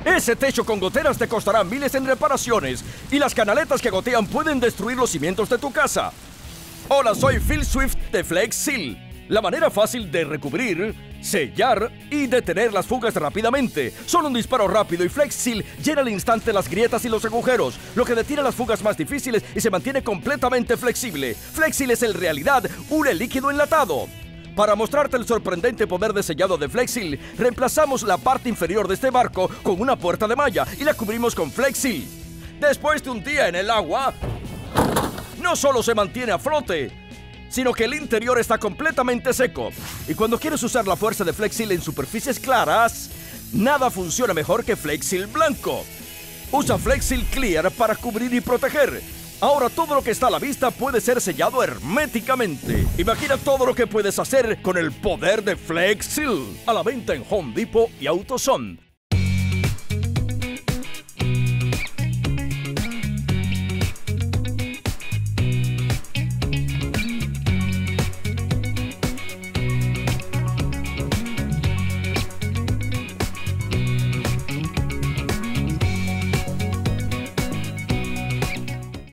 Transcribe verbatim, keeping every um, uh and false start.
Ese techo con goteras te costará miles en reparaciones y las canaletas que gotean pueden destruir los cimientos de tu casa. Hola, soy Phil Swift de Flex Seal. La manera fácil de recubrir, sellar y detener las fugas rápidamente. Solo un disparo rápido y Flex Seal llena al instante las grietas y los agujeros, lo que detiene las fugas más difíciles y se mantiene completamente flexible. Flex Seal es en realidad un líquido enlatado. Para mostrarte el sorprendente poder de sellado de Flex Seal, reemplazamos la parte inferior de este barco con una puerta de malla y la cubrimos con Flex Seal. Después de un día en el agua, no solo se mantiene a flote, sino que el interior está completamente seco. Y cuando quieres usar la fuerza de Flex Seal en superficies claras, nada funciona mejor que Flex Seal blanco. Usa Flex Seal Clear para cubrir y proteger. Ahora todo lo que está a la vista puede ser sellado herméticamente. Imagina todo lo que puedes hacer con el poder de Flex Seal. A la venta en Home Depot y AutoZone.